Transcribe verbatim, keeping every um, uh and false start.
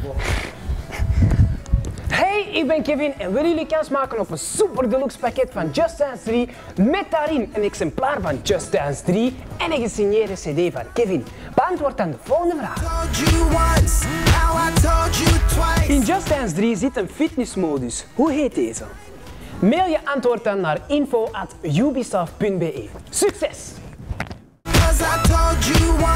Hey, ik ben Kevin en wil jullie kans maken op een super deluxe pakket van Just Dance drie met daarin een exemplaar van Just Dance drie en een gesigneerde cd van Kevin. Beantwoord dan de volgende vraag. In Just Dance drie zit een fitnessmodus. Hoe heet deze? Mail je antwoord dan naar info at ubisoft punt be. Succes!